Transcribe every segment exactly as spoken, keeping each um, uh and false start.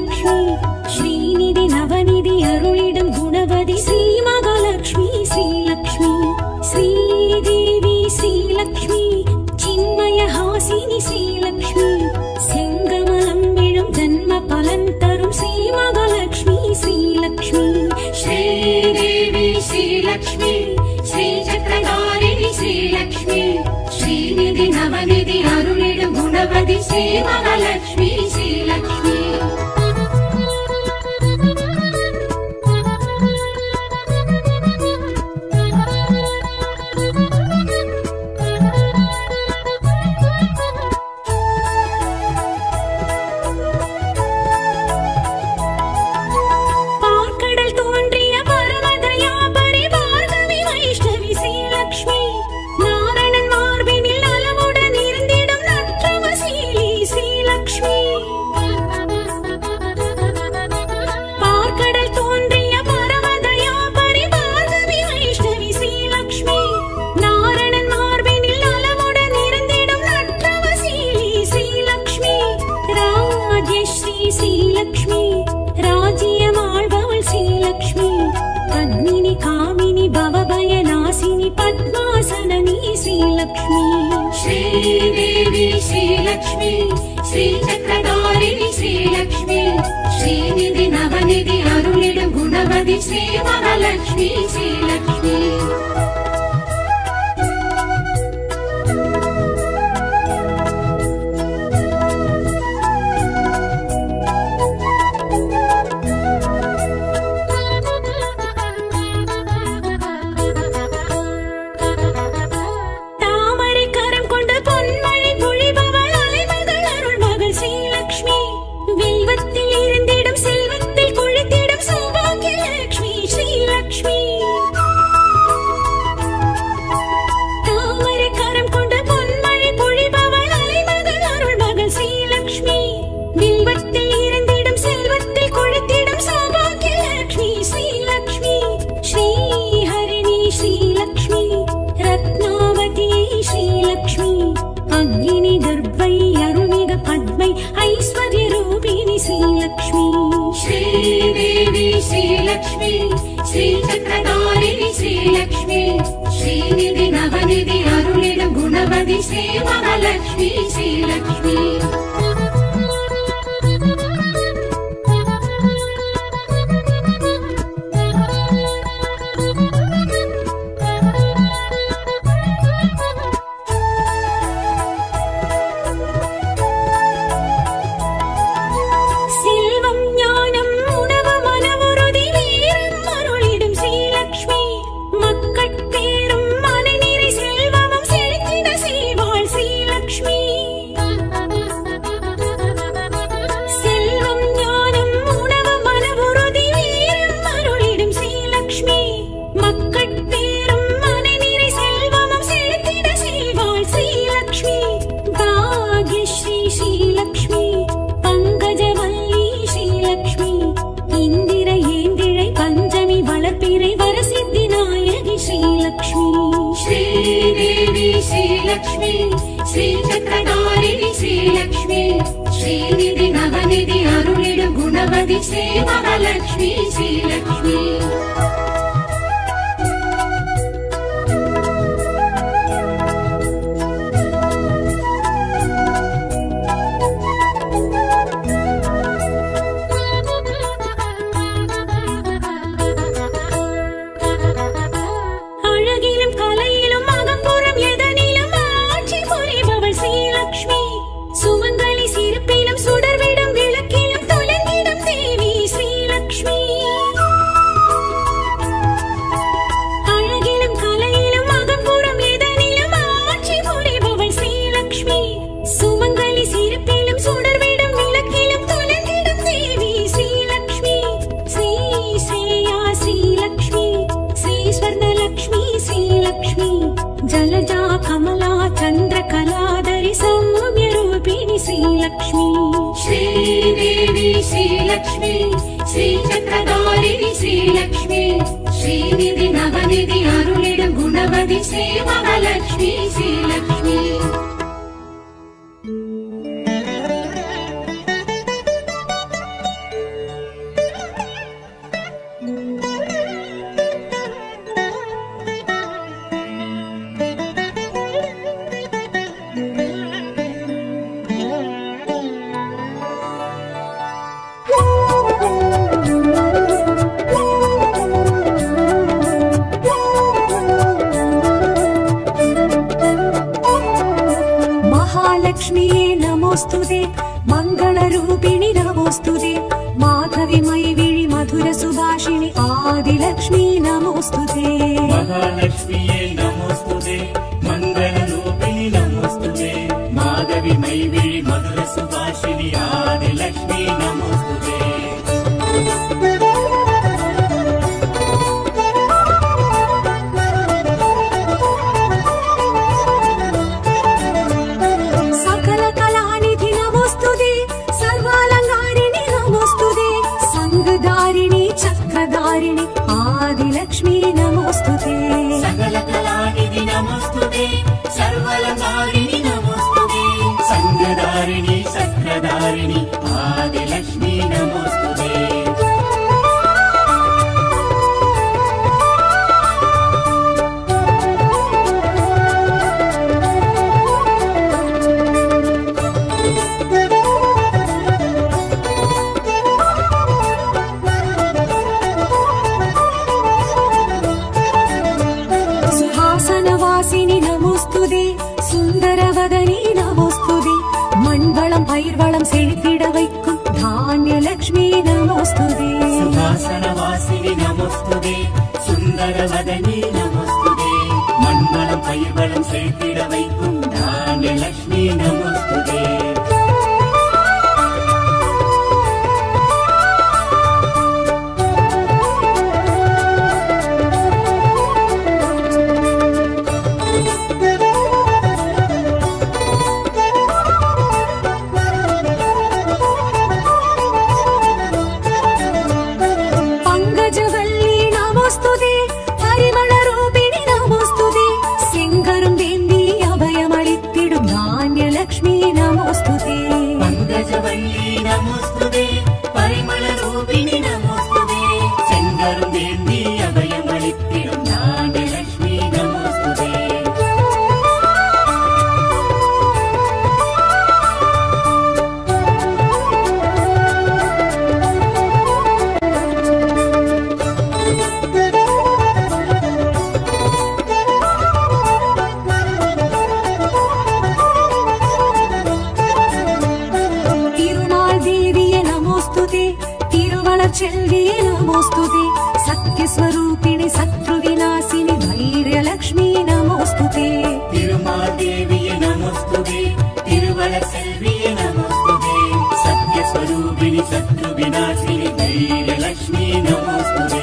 श्रीलक्ष्मी श्रीनिधि नवनिधि अरुळिडुम गुणवति श्रीमहालक्ष्मी श्रीलक्ष्मी श्रीदेवी श्रीलक्ष्मी चिन्मयहासिनी श्रीलक्ष्मी सेङ्गमलं विळुम जन्म फलं तरुम श्रीमहालक्ष्मी श्रीलक्ष्मी श्रीदेवी श्रीलक्ष्मी श्रीचक्रधारिणी श्रीलक्ष्मी श्रीनिधि नवनिधि अरुळिडुम गुणवति श्रीमहालक्ष्मी श्रीलक्ष्मी श्रीदेवी श्रीलक्ष्मी श्रीचक्रधारिणी श्रीलक्ष्मी श्रीनिधि नवनिधि अरुळिडुम गुणवति श्रीमहालक्ष्मी श्रीलक्ष्मी श्रीदेवी श्रीलक्ष्मी श्रीचक्रधारिणी श्रीलक्ष्मी श्रीनिधि नवनिधि अरुळिडुम गुणवति श्रीमहालक्ष्मी श्रीलक्ष्मी श्रीदेवी श्रीलक्ष्मी श्रीचक्रधारिणी श्रीलक्ष्मी श्रीनिधि नवनिधि अरुळिडुम गुणवति श्रीमहालक्ष्मी श्रीलक्ष्मी श्रीदेवी श्रीलक्ष्मी श्रीचक्रधारिणी श्रीलक्ष्मी श्रीनिधि नवनिधि अरुळिडुम गुणवति श्रीमहालक्ष्मी श्रीलक्ष्मी महालक्ष्मीये नमोस्तुते मंगलरूपिणि नमोस्तुते माधवी मैविळि मधुर सुभाषिणि आदिलक्ष्मी नमोस्तुते महालक्ष्मीये नमोस्तुते मंगलरूपिणि नमोस्तुते माधवी मैविळि मधुर सुभाषिणि आदिलक्ष्मी नमोस्तुते आदिलक्ष्मी नमोस्तुते सकल कलानिधि नमोस्तुते सर्वलंकारिणि नमोस्तुते संगदारिणि चक्रधारिणि आदिलक्ष्मी नमोस्तुते சுந்தரவதனி நமோஸ்துதே மண்வளம் பயிர்வளம் செழித்திட வைக்கும் தானியலக்ஷ்மி நமோஸ்துதே சுஹாசனவாசினி நமோஸ்துதே சுந்தரவதனி நமோஸ்துதே மண்வளம் பயிர்வளம் செழித்திட வைக்கும் தானியலக்ஷ்மி நமோஸ்துதே செல்வியே நமோஸ்துதே சத்யஸ்வரூபிணி சத்ருவிநாசினி தைரியலக்ஷ்மி நமோஸ்துதே திருமாதேவியே நமோஸ்துதே திருவள செல்வியே நமோஸ்துதே சத்யஸ்வரூபிணி சத்ருவிநாசினி தைரியலக்ஷ்மி நமோஸ்துதே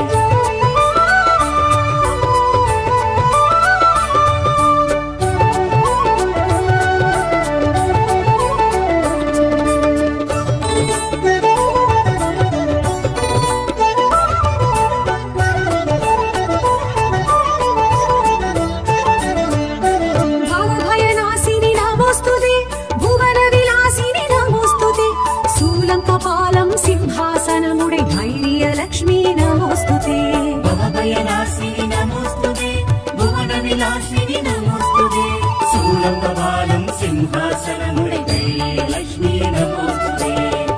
सिंहासनमुडे धैर्यलक्ष्मी नमोस्तुते भवभयनाशिनि नमोस्तुते भुवनविलासिनि नमोस्तुते शूलम्बबालं सिंहासनमुडे धैर्यलक्ष्मी नमोस्तुते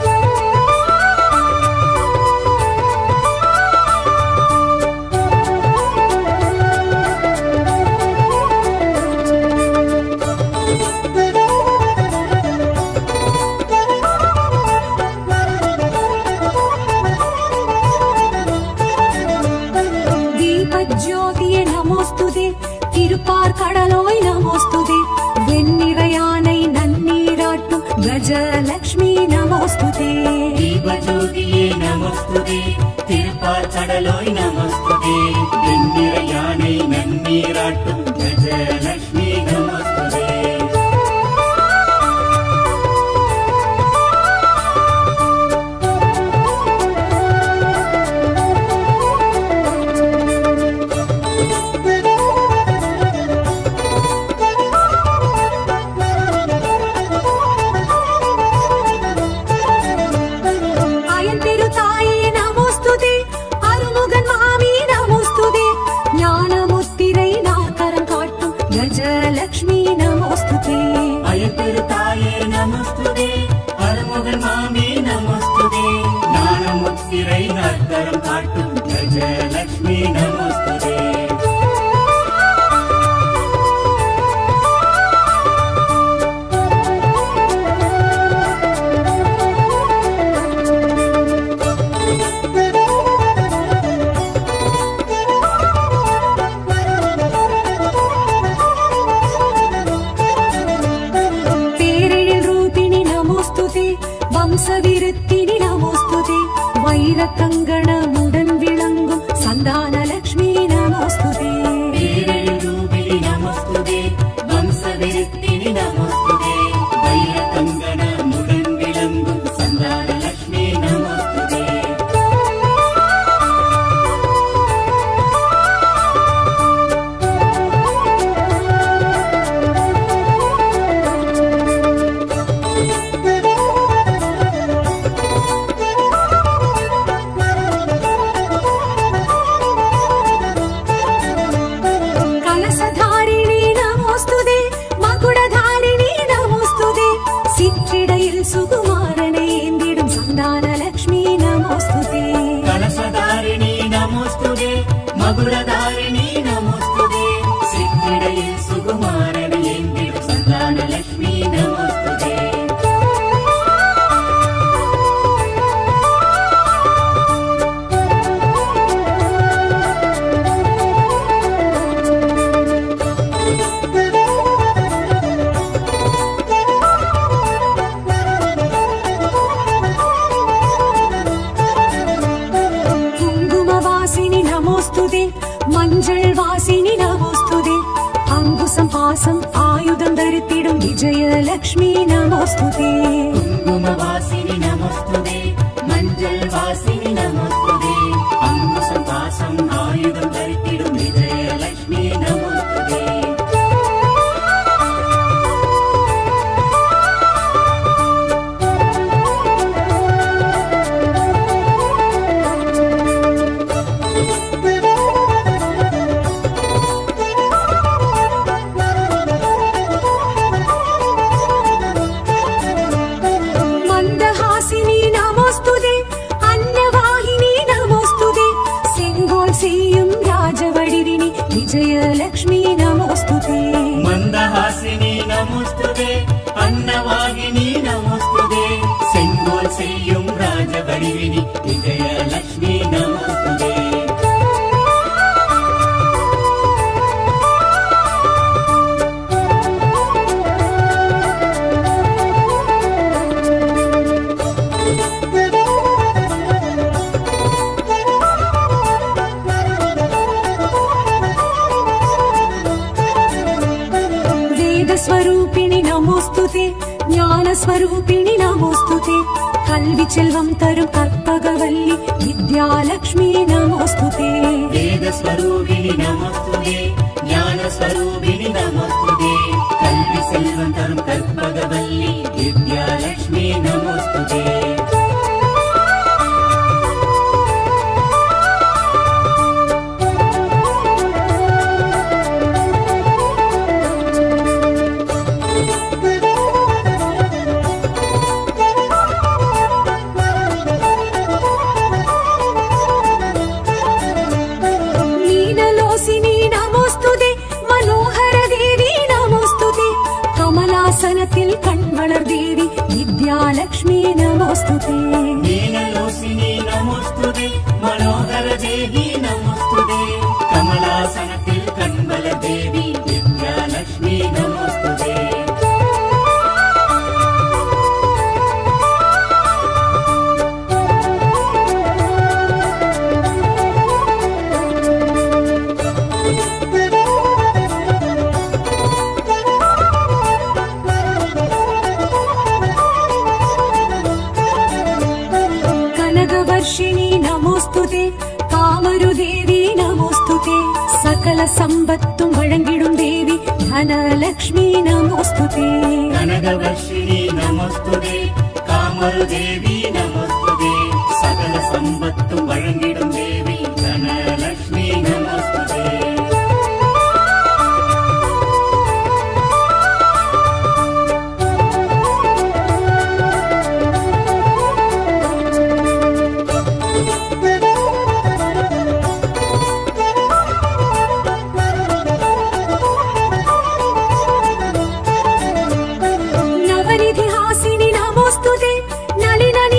ज्योतिये नमोस्तुते तिरुपार கடலோய் நமோஸ்துதே வெண்ணிறையானை நன்னீராட்டும் கஜலக்ஷ்மி நமோஸ்துதே தீபஜோதியே நமோஸ்துதே திருப்பார் கடலோய் நமோஸ்துதே வெண்ணிறையானை நன்னீராட்டும் கஜலக்ஷ்மி நமோஸ்துதே लक्ष्मी नमोस्तुते अयतिरुताये नमोस्तुते अरुमुगन मामी नमोस्तुते ज्ञानमुत्तिरै नर्तरं काट्टुम गजलक्ष्मी नमोस्तुते வீரக்கங்கணமுடன் விளங்கும் சந்தான லக்ஷ்மி நமோஸ்துதே. வீரரூபிணி நமோஸ்துதே, வம்சவிருத்தினி நமோஸ்துதே, வைரக்கங்கணமுடன் விளங்கும் சந்தான லக்ஷ்மி நமோஸ்துதே. சுகுமாரனை ஏந்திடும் சந்தான லக்ஷ்மி நமோஸ்துதே. கலசதாரிணி நமோஸ்துதே, மகுடதாரிணி நமோஸ்துதே, சிற்றிடையில் சுகுமாரனை ஏந்திடும் சந்தான லக்ஷ்மி நமோஸ்துதே. மஞ்சள் வாசினி நமோஸ்துதே. அங்குசம் பாசம் ஆயுதம் தரித்திடும் விஜயலக்ஷ்மி நமோஸ்துதே. குங்கும வாசினி நமோஸ்துதே, மஞ்சள் வாசினி நமோஸ்துதே, அங்குசம் பாசம் ஆயுதம் தரித்திடும் விஜயலக்ஷ்மி நமோஸ்துதே. விஜயலக்ஷ்மி நமோஸ்துதே. மந்தஹாசினி நமோஸ்துதே, அன்னவாகினி நமோஸ்துதே, செங்கோல் செய்யும் ராஜவடிவினி விஜயலக்ஷ்மி நமோஸ்துதே. ஸ்வரூபிணி நமோஸ்துதே, ஞான ஸ்வரூபிணி நமோஸ்துதே, கல்வி செல்வம் தரும் கற்பகவல்லி வித்யாலக்ஷ்மி நமோஸ்துதே. வேத ஸ்வரூபிணி நமோஸ்துதே, ஞான ஸ்வரூபிணி நமோஸ்துதே, கல்வி செல்வம் தரும் கற்பகவல்லி வித்யாலக்ஷ்மி நமோஸ்துதே. கமலாசனத்தில் கண் வளர் தேவி வித்யாலக்ஷ்மி நமோஸ்துதே. நீலலோசினி நமோஸ்துதே, மனோகர தேவி நமோஸ்துதே, கமலாசனத்தில் கண் வளர் தேவி வித்யாலக்ஷ்மி நமோஸ்துதே. கனகவர்ஷிணி நமோஸ்துதே, காமருதேவி நமோஸ்துதே, சகல சம்பத்தும் வழங்கிடும் தேவி தனலக்ஷ்மி நமோஸ்துதே. கனகவர்ஷினி நமோஸ்துதே, காமருதேவி நமோஸ்துதே, சகல சம்பத்தும் வழங்கிடும் தேவி தனலக்ஷ்மி நமோஸ்துதே. நவநிதி ஹாசினி நமோஸ்துதே, நளினி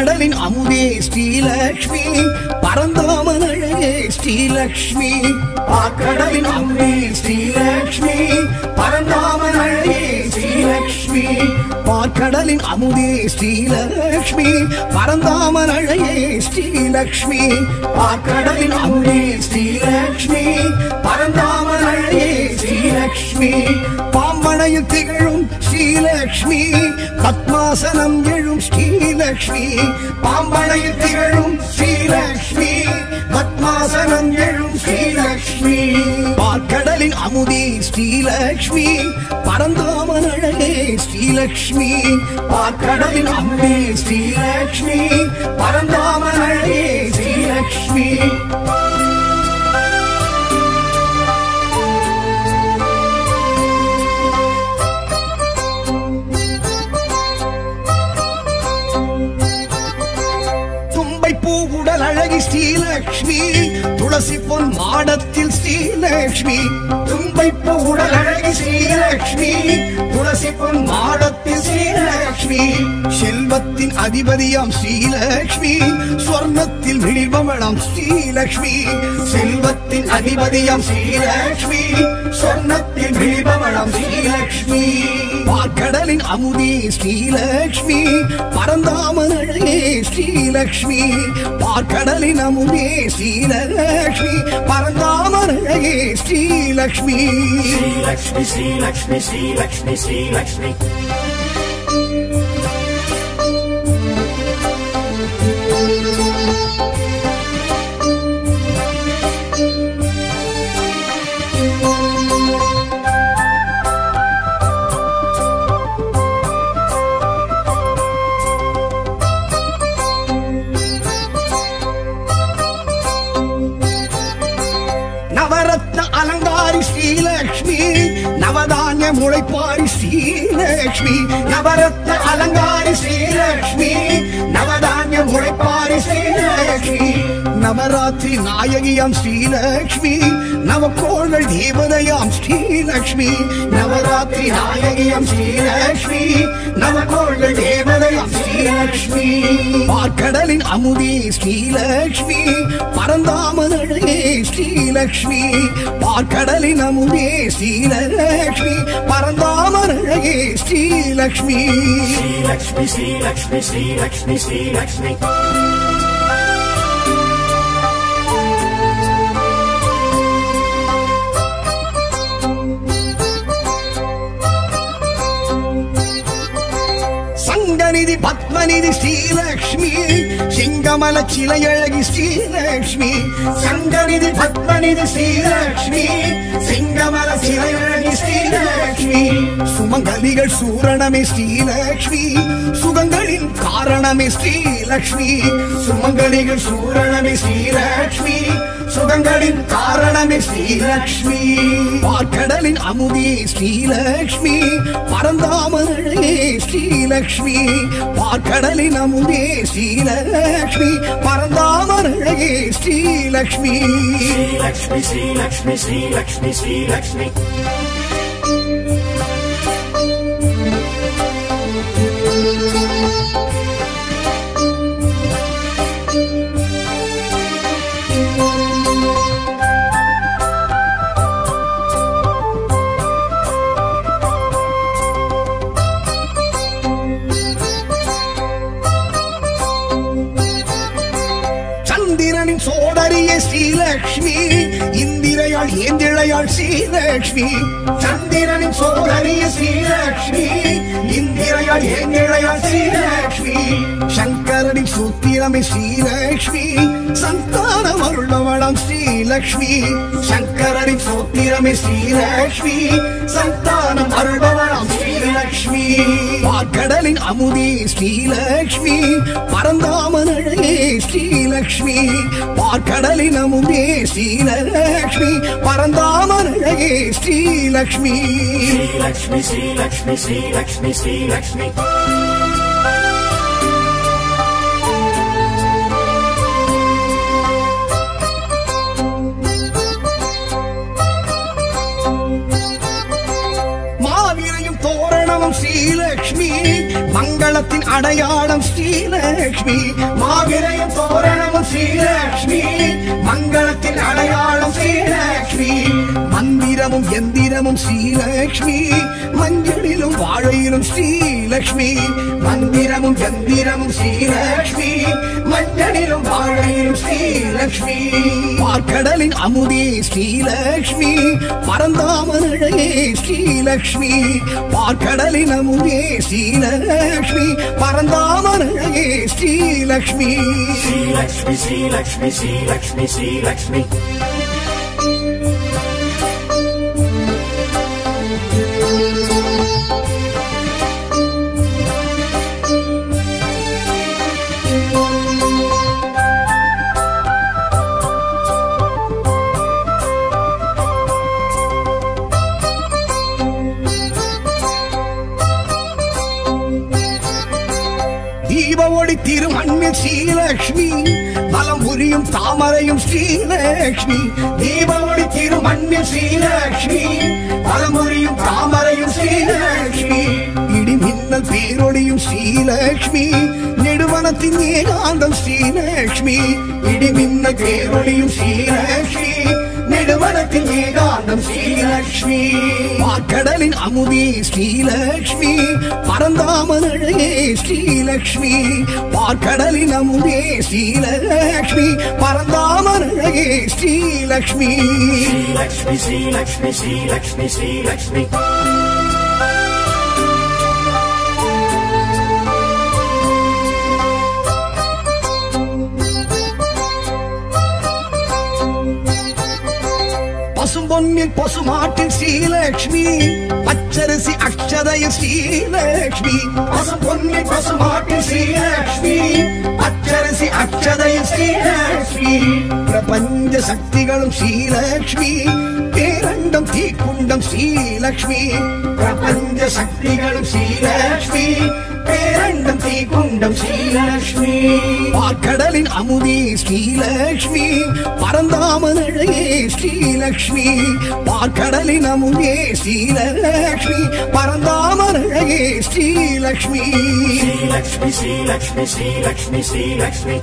பார்க்கடலின் அமுதே ஸ்ரீலக்ஷ்மி பரந்தாமன் அழகே ஸ்ரீலக்ஷ்மி பார்க்கடலின் அமுதே ஸ்ரீலக்ஷ்மி பரந்தாமன் அழகே ஸ்ரீலக்ஷ்மி பார்க்கடலின் அமுதே ஸ்ரீலக்ஷ்மி பரந்தாமன் அழகே ஸ்ரீலக்ஷ்மி பார்க்கடலின் அமுதே ஸ்ரீலக்ஷ்மி பரந்தாமன் அழகே ஸ்ரீலக்ஷ்மி பாம்பனையில் திகழும் ஸ்ரீலக்ஷ்மி பத்மாசனம் எழும் ஸ்ரீலக்ஷ்மி பாம்பனையில் திகழும் ஸ்ரீலக்ஷ்மி பத்மாசனம் எழும் ஸ்ரீலக்ஷ்மி பார்க்கடலின் அமுதே ஸ்ரீலக்ஷ்மி பரந்தாமன் அழகே ஸ்ரீலக்ஷ்மி பார்க்கடலின் அமுதே ஸ்ரீலக்ஷ்மி பரந்தாமன் அழகே ஸ்ரீலக்ஷ்மி பூவுடல் அழகி ஸ்ரீலக்ஷ்மி துளசி பொன் மாடத்தில் ஸ்ரீலக்ஷ்மி தும்பை பூவுடல் அழகி ஸ்ரீலக்ஷ்மி துளசி பொன் மாடத்தில் ஸ்ரீலக்ஷ்மி செல்வத்தின் அதிபதியாம் ஸ்ரீலக்ஷ்மி சொர்ணத்தில் விழிபவளாம் ஸ்ரீலக்ஷ்மி செல்வத்தின் அதிபதியாம் ஸ்ரீலக்ஷ்மி சொர்ணத்தில் விழிபவளாம் ஸ்ரீலக்ஷ்மி பார்க்கடலின் அமுதே ஸ்ரீலக்ஷ்மி பரந்தாமன் அழகே ஸ்ரீலக்ஷ்மி பார்க்கடலின் அமுதே ஸ்ரீலக்ஷ்மி பரந்தாமன் அழகே ஸ்ரீலக்ஷ்மி ஸ்ரீலக்ஷ்மி ஸ்ரீலக்ஷ்மி ஸ்ரீலக்ஷ்மி ஸ்ரீலக்ஷ்மி ஸ்ரீலக்ஷ்மி நவதானிய முளைப்பாரி ஸ்ரீலக்ஷ்மி நவரத்ன அலங்காரி ஸ்ரீலக்ஷ்மி நவதானிய முளைப்பாரி ஸ்ரீலக்ஷ்மி நவராத்திரி நாயகியாம் ஸ்ரீலக்ஷ்மி நவக்கோள்கள் தேவதையாம் ஸ்ரீலக்ஷ்மி நவராத்திரி நாயகியாம் ஸ்ரீலக்ஷ்மி நவக்கோள்கள் தேவதையாம் ஸ்ரீலக்ஷ்மி பார்க்கடலின் அமுதே ஸ்ரீலக்ஷ்மி பரந்தாமன் அழகே ஸ்ரீலக்ஷ்மி பார்க்கடலின் அமுதே ஸ்ரீலக்ஷ்மி பரந்தாமன் அழகே ஸ்ரீலக்ஷ்மி ஸ்ரீலக்ஷ்மி ஸ்ரீலக்ஷ்மி ஸ்ரீலக்ஷ்மி ஸ்ரீலக்ஷ்மி சங்கநிதி பத்மநிதி ஸ்ரீலக்ஷ்மி சிங்கமல சிலையழகி ஸ்ரீலக்ஷ்மி சங்கநிதி பத்மநிதி ஸ்ரீலக்ஷ்மி சிங்கமல சிலையழகி ஸ்ரீலக்ஷ்மி சுமங்கலிகள் சூரணமே ஸ்ரீலக்ஷ்மி சுகங்களின் காரணமே ஸ்ரீலக்ஷ்மி சுமங்கலிகள் சூரணமே ஸ்ரீலக்ஷ்மி சுகங்களின் காரணமே ஸ்ரீலக்ஷ்மி பார்க்கடலின் அமுதே ஸ்ரீலக்ஷ்மி பரந்தாமன் அழகே ஸ்ரீலக்ஷ்மி பார்க்கடலின் அமுதே ஸ்ரீலக்ஷ்மி பரந்தாமன் அழகே ஸ்ரீலக்ஷ்மி ஸ்ரீலக்ஷ்மி ஸ்ரீலக்ஷ்மி ஸ்ரீலக்ஷ்மி ஸ்ரீலக்ஷ்மி சோதரியே ஸ்ரீலக்ஷ்மி இந்திரையாள் ஏந்திழையாள் ஸ்ரீலக்ஷ்மி சந்திரனின் சோதரியே ஸ்ரீலக்ஷ்மி இந்திரையாள் ஏந்திழையாள் ஸ்ரீலக்ஷ்மி சங்கரனின் சூத்திரமே ஸ்ரீலக்ஷ்மி சந்தானம் அருளவளம் ஸ்ரீலக்ஷ்மி சங்கரனின் சூத்திரமே ஸ்ரீலக்ஷ்மி சந்தானம் அருளவளம் ஸ்ரீலக்ஷ்மி பார்க்கடலின் அமுதே ஸ்ரீலக்ஷ்மி பரந்தாமன் அழகே ஸ்ரீலக்ஷ்மி பார்க்கடலின் அமுதே ஸ்ரீலக்ஷ்மி பரந்தாமன் அழகே ஸ்ரீலக்ஷ்மி ஸ்ரீலக்ஷ்மி ஸ்ரீலக்ஷ்மி ஸ்ரீலக்ஷ்மி ஸ்ரீலக்ஷ்மி மாவிரையும் தோரணமும் ஸ்ரீலக்ஷ்மி மங்கள மங்களத்தின் அடையாளம் ஸ்ரீலக்ஷ்மி மாவிரையும் தோரணமும் ஸ்ரீலக்ஷ்மி மங்களத்தின் அடையாளம் ஸ்ரீலக்ஷ்மி மந்திரமும் எந்திரமும் ஸ்ரீலக்ஷ்மி மஞ்சளிலும் வாழையிலும் ஸ்ரீலக்ஷ்மி மந்திரமும் எந்திரமும் ஸ்ரீலக்ஷ்மி மஞ்சளிலும் வாழையிலும் ஸ்ரீலக்ஷ்மி பார்க்கடலின் அமுதே ஸ்ரீலக்ஷ்மி பரந்தாமனழகே ஸ்ரீலக்ஷ்மி பார்க்கடலின் அமுதே ஸ்ரீலக்ஷ்மி பரந்தாமனழகே ஸ்ரீலக்ஷ்மி ஸ்ரீலக்ஷ்மி ஸ்ரீலக்ஷ்மி ஸ்ரீலக்ஷ்மி ஸ்ரீலக்ஷ்மி தீபஒளி திருமண்ணில் ஸ்ரீலக்ஷ்மி பலம் புரியும் தாமரையும் ஸ்ரீலக்ஷ்மி தீபஒளி திருமண்ணில் ஸ்ரீலக்ஷ்மி பலம் புரியும் தாமரையும் ஸ்ரீலக்ஷ்மி இடி மின்னல் பேரொழியும் ஸ்ரீலக்ஷ்மி நெடுவனத்தின் ஏகாந்தம் ஸ்ரீலக்ஷ்மி இடி மின்னல் பேரொழியும் ஸ்ரீலக்ஷ்மி நெடுவனத்தின் ஏகாந்தம் ஸ்ரீலக்ஷ்மி பார்க்கடலின் அமுதே ஸ்ரீலக்ஷ்மி பரந்தாமனழகே ஸ்ரீலக்ஷ்மி பார்க்கடலின் அமுதே ஸ்ரீலக்ஷ்மி பரந்தாமனழகே ஸ்ரீலக்ஷ்மி ஸ்ரீலக்ஷ்மி ஸ்ரீலக்ஷ்மி ஸ்ரீலக்ஷ்மி ஸ்ரீலக்ஷ்மி பசும்பொன்னில் பசுமாட்டில் ஸ்ரீலக்ஷ்மி பச்சரிசி அக்ஷதையில் ஸ்ரீலக்ஷ்மி பசும்பொன்னில் பசுமாட்டில் ஸ்ரீலக்ஷ்மி பச்சரிசி அக்ஷதையில் ஸ்ரீலக்ஷ்மி பிரபஞ்ச சக்திகளும் ஸ்ரீலக்ஷ்மி பேரண்டம் தீக்குண்டம் ஸ்ரீலக்ஷ்மி பிரபஞ்ச சக்திகளும் ஸ்ரீலக்ஷ்மி பேரண்டம் தீக்குண்டம் ஸ்ரீலக்ஷ்மி பார்க்கடலின் அமுதே ஸ்ரீலக்ஷ்மி பரந்தாமனழகே ஸ்ரீலக்ஷ்மி பார்க்கடலின் அமுதே ஸ்ரீலக்ஷ்மி பரந்தாமனழகே ஸ்ரீலக்ஷ்மி ஸ்ரீலக்ஷ்மி ஸ்ரீலக்ஷ்மி ஸ்ரீலக்ஷ்மி ஸ்ரீலக்ஷ்மி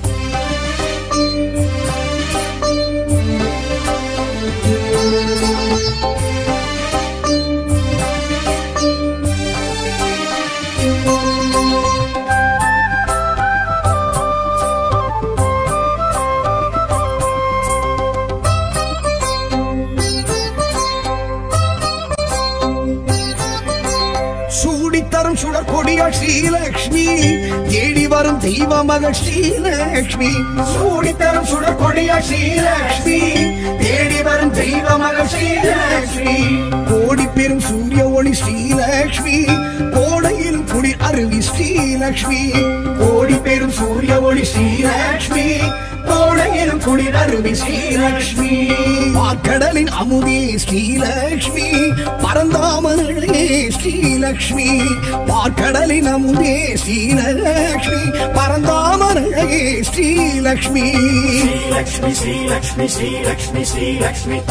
சூடித்தரும் சுடற்கொடியாள் ஸ்ரீலக்ஷ்மி தேடி வரும் தெய்வ மகள் ஸ்ரீலக்ஷ்மி சூடித்தரும் சுடற்கொடியாள் ஸ்ரீலக்ஷ்மி தேடி வரும் தெய்வ மகள் ஸ்ரீலக்ஷ்மி கோடி பெரும் சூரிய ஒளி ஸ்ரீலக்ஷ்மி கோடையிலும் குளிர் அருவி ஸ்ரீலக்ஷ்மி கோடி பெரும் சூரிய ஒளி ஸ்ரீலக்ஷ்மி கோடையிலும் குளிர் அருவி ஸ்ரீலக்ஷ்மி பார்க்கடலின் அமுதே ஸ்ரீலக்ஷ்மி பரந்தாமனழகே ஸ்ரீலக்ஷ்மி பார்க்கடலின் அமுதே ஸ்ரீலக்ஷ்மி பரந்தாமனழகே ஸ்ரீலக்ஷ்மி ஸ்ரீலக்ஷ்மி ஸ்ரீலக்ஷ்மி ஸ்ரீலக்ஷ்மி ஸ்ரீலக்ஷ்மி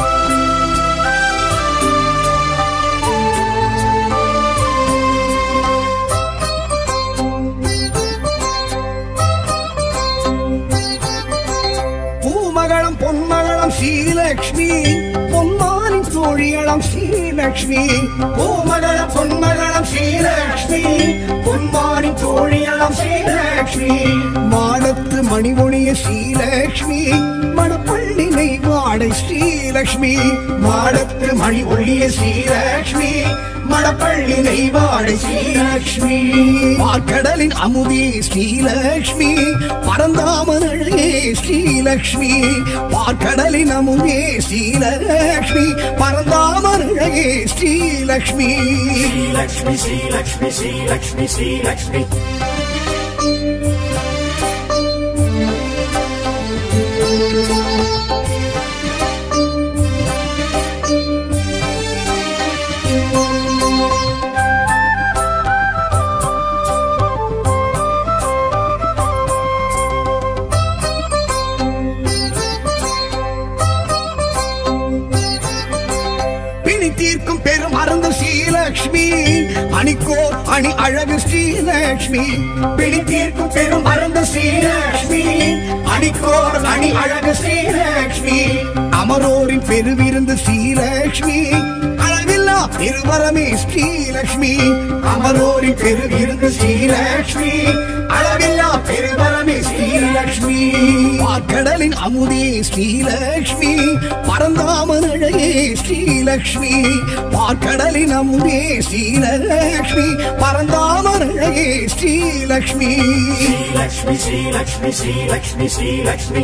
பூமகளம் பொன்மகளம் ஸ்ரீலக்ஷ்மி பொன்மானின் தோழியளம் ஸ்ரீலக்ஷ்மி பூமகளம் பொன்மகளம் ஸ்ரீலக்ஷ்மி பொன்மானின் தோழியளம் ஸ்ரீலக்ஷ்மி மாடத்து மணிமொழிய ஸ்ரீலக்ஷ்மி மணப்பள்ளி நெய்வாடை ஸ்ரீலக்ஷ்மி மாடத்து மணி ஒளிய ஸ்ரீலக்ஷ்மி மணப்பள்ளி நெய்வாடை ஸ்ரீலக்ஷ்மி பார்க்கடலின் அமுதே ஸ்ரீலக்ஷ்மி பரந்தாமனழகே ஸ்ரீலக்ஷ்மி பார்க்கடலின் அமுதே ஸ்ரீலக்ஷ்மி பரந்தாமனழகே ஸ்ரீலக்ஷ்மி ஸ்ரீலக்ஷ்மி ஸ்ரீலக்ஷ்மி ஸ்ரீலக்ஷ்மி ஸ்ரீலக்ஷ்மி தீர்க்கும் பெரும் மருந்து ஸ்ரீலக்ஷ்மி ஸ்ரீலக்ஷ்மி அணிக்கோ அணி அழகு ஸ்ரீலக்ஷ்மி பிடி தீர்க்கும் பெரும் மருந்து ஸ்ரீலக்ஷ்மி அணிக்கோர் அணி அழகு ஸ்ரீலக்ஷ்மி அமரோரின் பெருவிருந்து ஸ்ரீலக்ஷ்மி அளவில்லா பெருவரமே ஸ்ரீலக்ஷ்மி அமரோரின் பெருவிருந்து ஸ்ரீலக்ஷ்மி அளவில்லா பெருவரமே ஸ்ரீலக்ஷ்மி கடலின் அமுதே ஸ்ரீலக்ஷ்மி பரந்தாமன் அழகே ஸ்ரீலக்ஷ்மி பார்க்கடலின் அமுதே ஸ்ரீலக்ஷ்மி பரந்தாமன் அழகே ஸ்ரீலக்ஷ்மி ஸ்ரீலக்ஷ்மி ஸ்ரீலக்ஷ்மி ஸ்ரீலக்ஷ்மி ஸ்ரீலக்ஷ்மி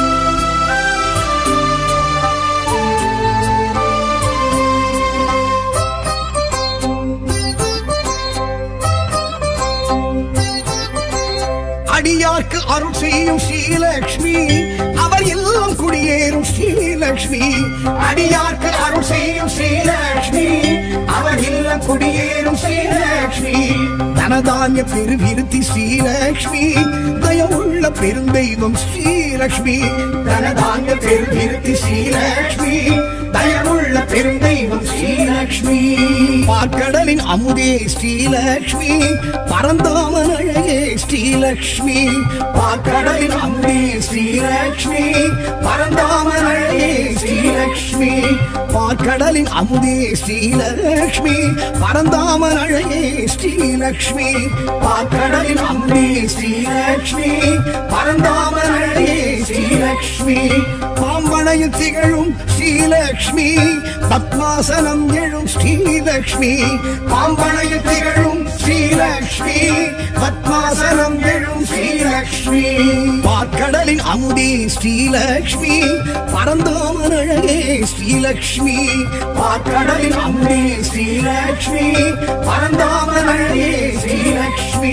அடியார்க்கு அருள் செய்யும் ஸ்ரீலக்ஷ்மி அவர் எல்லாம் குடியேறும் ஸ்ரீலக்ஷ்மி அடியார்க்கு அருள் செய்யும் ஸ்ரீலக்ஷ்மி அவர் எல்லாம் குடியேறும் ஸ்ரீலக்ஷ்மி தனதானிய பெருவிருத்தி ஸ்ரீலக்ஷ்மி தயவுள்ள பெருந்தெய்வம் ஸ்ரீலக்ஷ்மி தனதானிய பெருவிருத்தி ஸ்ரீலக்ஷ்மி தயவுள்ள பெருந்தெய்வம் ஸ்ரீலக்ஷ்மி பார்க்கடலின் அமுதே ஸ்ரீலக்ஷ்மி பரந்தாமன் அழகே ஸ்ரீலக்ஷ்மி பார்க்கடலின் அமுதே ஸ்ரீலக்ஷ்மி பரந்தாமன் அழகே ஸ்ரீலக்ஷ்மி பார்க்கடலின் அமுதே ஸ்ரீலக்ஷ்மி பரந்தாமன் அழகே ஸ்ரீலக்ஷ்மி பார்க்கடலின் அமுதே ஸ்ரீலக்ஷ்மி பரந்தாமன் அழகே ஸ்ரீலக்ஷ்மி பாம்பனையில் திகழும் ஸ்ரீலக்ஷ்மி பத்மாசனம் எழும் ஸ்ரீலக்ஷ்மி பாம்பனையில் திகழும் ஸ்ரீலக்ஷ்மி பத்மாசனம் எழும் ஸ்ரீலக்ஷ்மி பார்க்கடலின் அமுதே ஸ்ரீலக்ஷ்மி பரந்தாமன் அழகே ஸ்ரீலக்ஷ்மி பார்க்கடலின் அமுதே ஸ்ரீலக்ஷ்மி பரந்தாமன் அழகே ஸ்ரீலக்ஷ்மி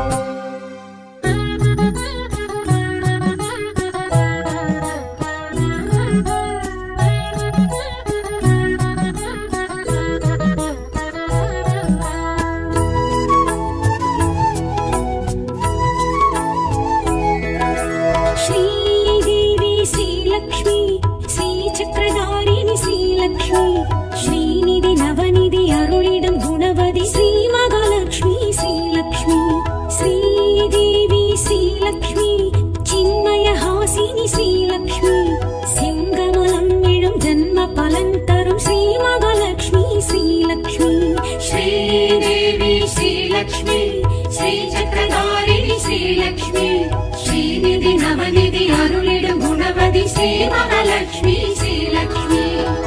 ஸ்ரீநிதி நவநிதி அருளிடம் குணவதி ஸ்ரீ மகாலட்சுமி ஸ்ரீலக்ஷ்மி ஸ்ரீதேவி ஸ்ரீலக்ஷ்மி சின்மய ஹாசினி ஸ்ரீலக்ஷ்மி சிங்கமலம் எழும் ஜன்ம பலன் தரும் ஸ்ரீ மகாலட்சுமி ஸ்ரீலக்ஷ்மி ஸ்ரீதேவி ஸ்ரீலக்ஷ்மி ஸ்ரீ சக்கரதாரிணி ஸ்ரீலக்ஷ்மி ஸ்ரீநிதி நவநிதி அருளிடும் குணவதி ஸ்ரீ மகாலட்சுமி ஸ்ரீலக்ஷ்மி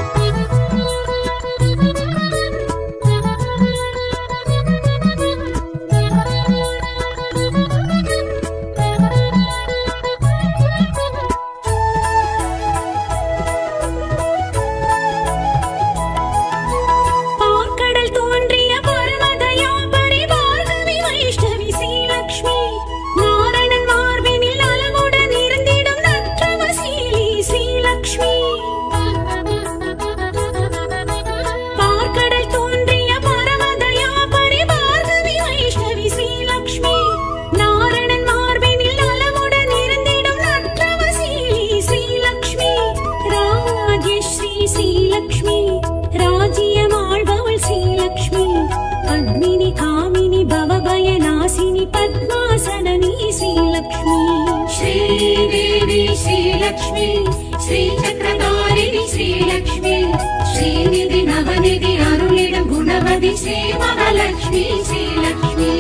श्रीलक्ष्मी श्री चक्रधारिणी श्रीलक्ष्मी श्रीनिधि नवनिधि अरुलिडम गुणवதி श्री महालक्ष्मी श्रीलक्ष्मी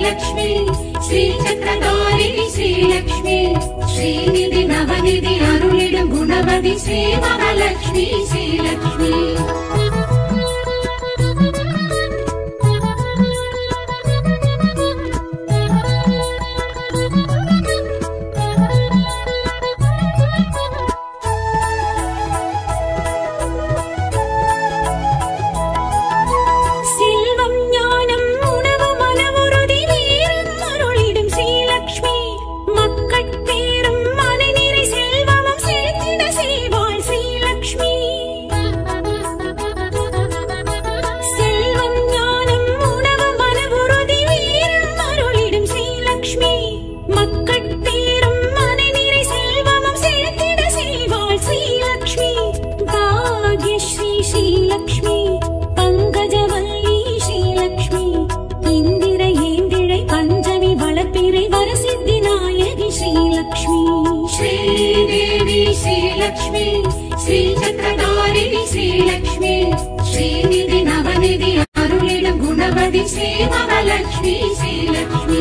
श्रीलक्ष्मी श्रीचक्रधारिणि श्रीलक्ष्मी श्रीनिधि नवनिधि अरुளிடும் குணவதி ஸ்ரீ மகாலட்சுமி श्रीलक्ष्मी श्रीलक्ष्मी श्रीचक्रधारिणि श्रीलक्ष्मी श्रीनिधि नवनिधि अरुளிடும் குணவதி ஸ்ரீ மகாலட்சுமி श्रीलक्ष्मी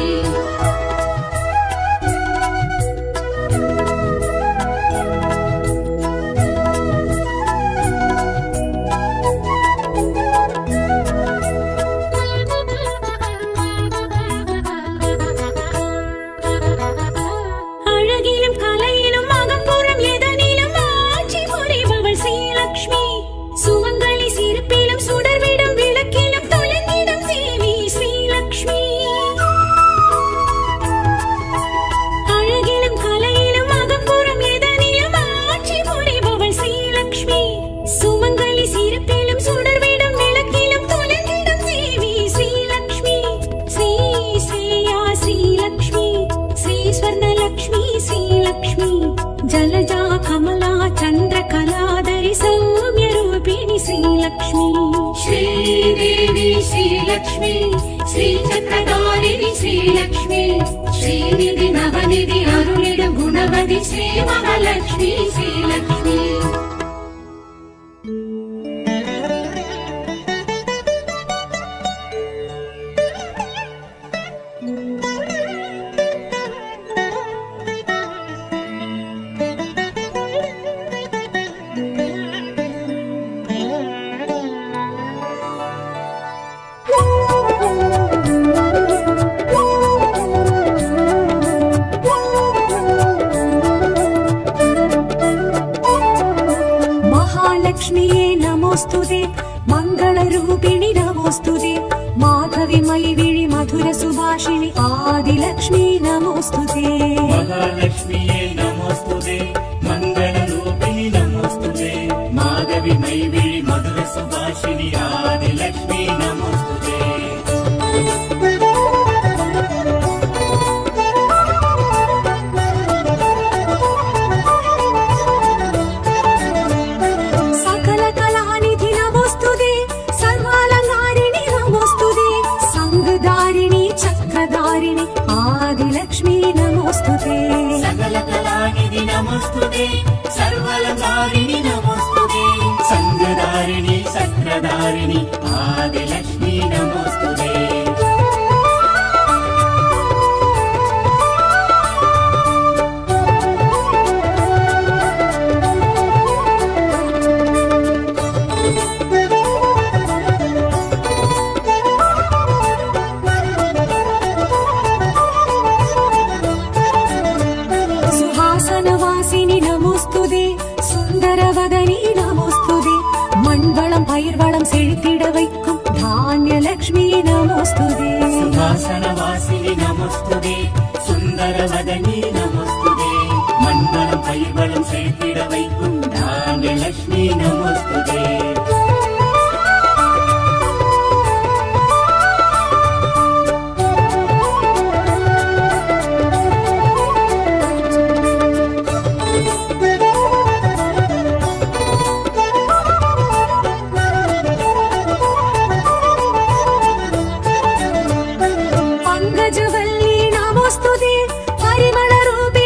श्रीदेवी श्रीलक्ष्मी श्रीचक्रधारिणि श्रीलक्ष्मी श्रीनिधि नवनिधि अरुளிடும் குணவதி ஸ்ரீ மகாலட்சுமி श्रीलक्ष्मी लक्ष्मीये नमोस्तुते मंगलरूपिणि नमोस्तुते माधवी मयिविळि मधुर सुभाषिणि आदिलक्ष्मी नमोस्तुते महालक्ष्मीये नमोस्तुते मंगलरूपिणि नमोस्तुते माधवी मयिविळि मधुर सुभाषिणि आदिलक्ष्मी नमोस्तुते आदिलक्ष्मी नमोस्तुते सकल कलानिधि नमोस्तुते सर्वलंकारिणि नमोस्तुते संगधारिणि चक्रधारिणि आदिलक्ष्मी नमोस्तुते सुहासनवासिनि नमोस्तुते सुंदरवदनी नमोस्तुते मण्डलं पयिर्वलं सेळित्तिड वैक्कुम धान्यलक्ष्मी नमोस्तुते सुहासनवासिनि नमोस्तुते सुंदरवदनी नमोस्तुते मण्डलं पयिर्वलं सेळित्तिड वैक्कुम धान्यलक्ष्मी नमोस्तुते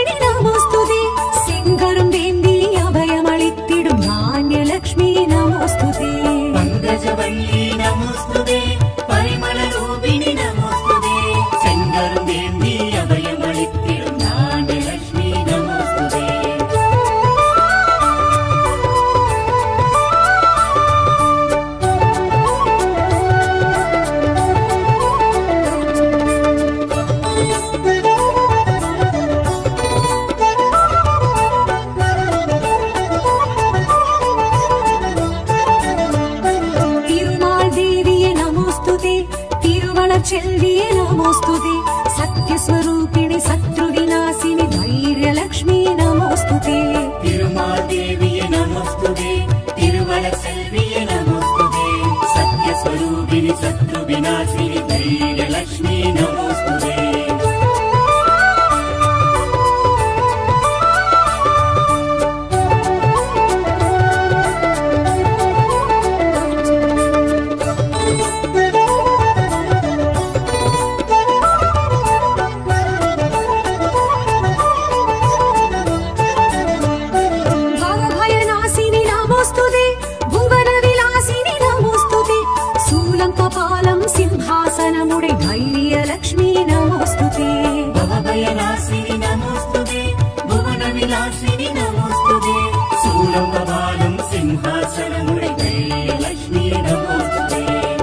नमोस्तुते तिरुवळचेल्विये नमोस्तुते सत्यस्वरूपिणि शत्रुविनाशिनि धैर्यलक्ष्मी नमोस्तुते तिरुमादेविये नमोस्तुते तिरुवळचेल्विये नमोस्तुते सत्यस्वरूपिणि शत्रुविनाशिनि धैर्यलक्ष्मी नमोस्तुते कपालं सिंहासनमुडे धैर्यलक्ष्मी नमोस्तुते भवभयनाशिनि नमोस्तुते भुवनविलासिनि नमोस्तुते शूलं कपालं सिंहासनमुडे धैर्यलक्ष्मी नमोस्तुते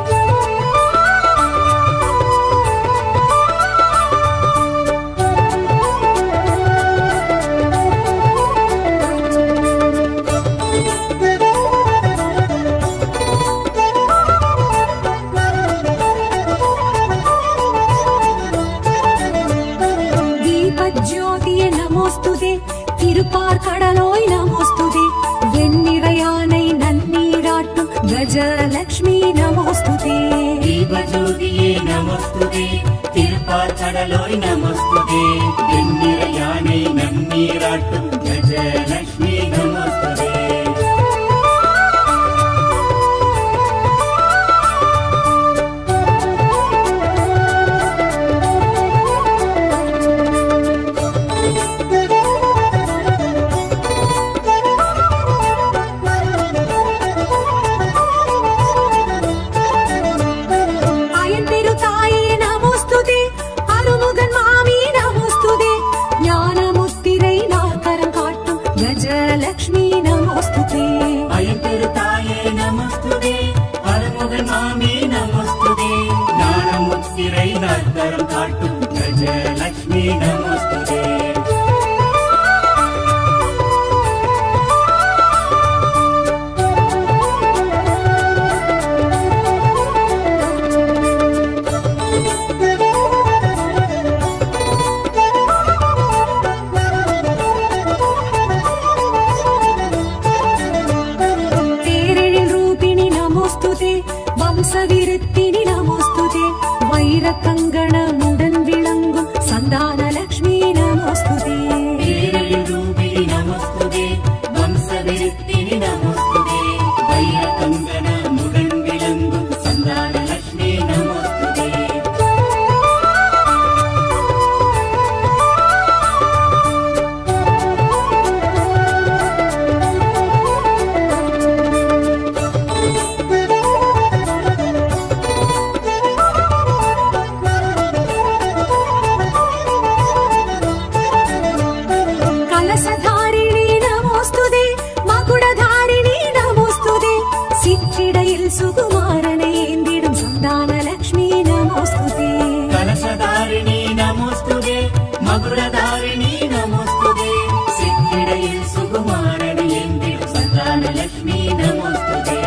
ज्योतिये नमोस्तुते तिरुपार्कडलोय नमोस्तुते वेन्निरयानै नन्नीराट्टुम गजलक्ष्मी नमोस्तुते दीपज्योतिये नमोस्तुते तिरुपार्कडलोय नमोस्तुते वेन्निरयानै नन्नीराट्टुम गजलक्ष्मी नमोस्तुते गजलक्ष्मी नमोस्तुते अयं तिरुताये नमोस्तुते अरुमुगन मामी नमोस्तुते ज्ञानमुत्तिरै नर्तरं काट्टुम गजलक्ष्मी नमोस्तुते வம்சவிருத்தினி நமோஸ்துதே வைரக்கங்கணமுடன் விளங்கும் சந்தானலக்ஷ்மி நமோஸ்துதே ரூபிணி நமோஸ்துதே வம்சவிருத்தினி நமோஸ்துதே வைரக்கங்கணமுடன் விளங்கும் சந்தானலக்ஷ்மி நமோஸ்துதே சுகுமாரனை ஏந்திடும் சந்தானலக்ஷ்மி நமோஸ்துதே கலசதாரிணி நமோஸ்துதே மகுடதாரிணி நமோஸ்துதே சித்திரையில் சுகுமாரனை ஏந்திடும் சந்தானலக்ஷ்மி நமோஸ்துதே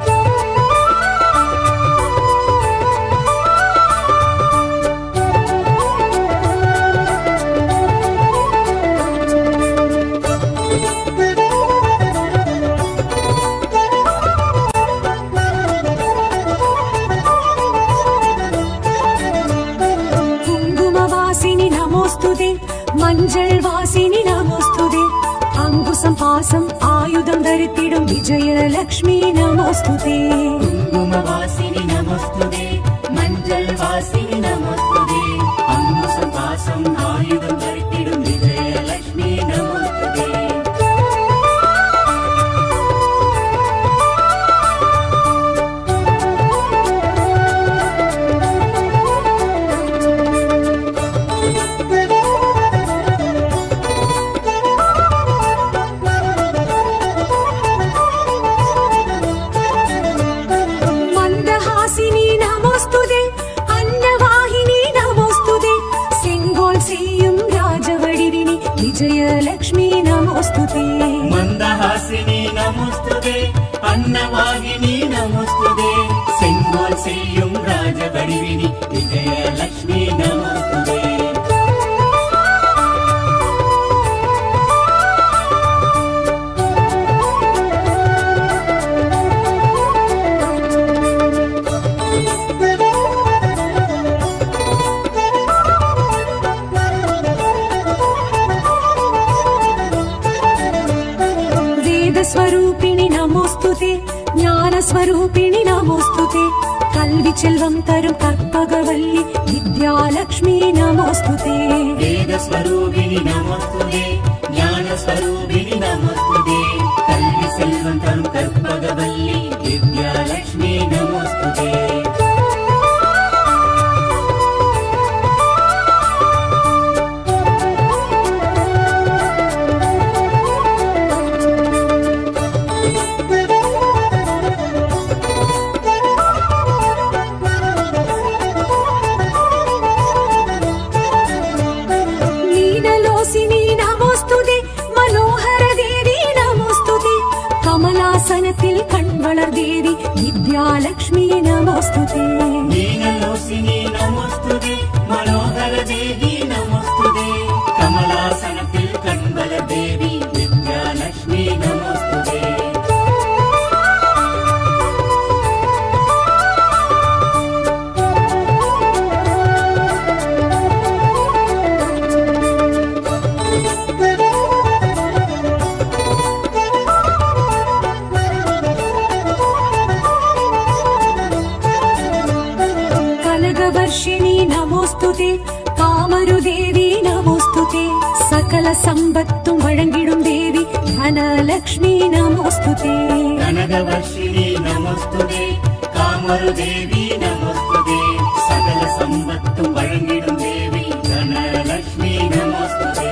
மஞ்சள் வாசினி நமோஸ்துதே அங்குசம் பாசம் ஆயுதம் தரித்திடும் விஜயலக்ஷ்மி நமோஸ்துதே குங்குமவாசினி நமோஸ்துதே மஞ்சள் வாசினி நமோஸ்துதே அங்குசம் பாசம் ஆயுதம் தரித்திடும் விஜயலக்ஷ்மி நமோஸ்துதே विजयलक्ष्मी नमोस्तुते मंदहासिनी नमोस्तुते अन्नवाहिनी नमोस्तुते செங்கோல் செய்யும் ராஜவடிவினி நமோஸ்துதே ஞானஸ்வரூபிணி நமோஸ்துதே கல்வி செல்வம் தரும் கற்பகவல்லி வித்யாலக்ஷ்மி நமோஸ்துதே வேதஸ்வரூபிணி நமோஸ்துதே ஞானஸ்வரூபிணி நமோஸ்துதே கல்வி செல்வம் தரும் கற்பகவல்லி வித்யாலக்ஷ்மி நமோஸ்துதே கமலாசனத்தில் கண் வளர் தேவி வித்யாலக்ஷ்மி நமோஸ்துதே நீனலோசினி நமோஸ்துதே மனோகர தேவி நமோஸ்துதே கமலாசனத்தில் கண் வளர் தேவி வித்யாலக்ஷ்மி நமோஸ்துதே वर्षिणी நமோஸ்துதே காமருதேவி நமோஸ்துதே சகல சம்பத்தும் வழங்கிடும் தேவி தனலக்ஷ்மி நமோஸ்துதே கனகவர்ஷிணி நமோஸ்துதே காமருதேவி நமோஸ்துதே சகல சம்பத்தும் வழங்கிடும் தேவி தனலக்ஷ்மி நமோஸ்துதே